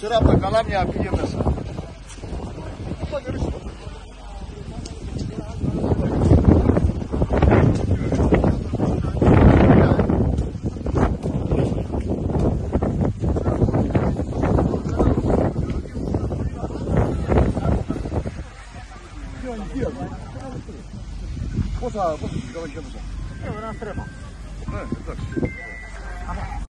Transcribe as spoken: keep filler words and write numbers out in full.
αριστερά από τα καλάμια πήγε μέσα. Πόσα, πόσα συγκεκριμένα και έπαιζα. Ένα στρέφα.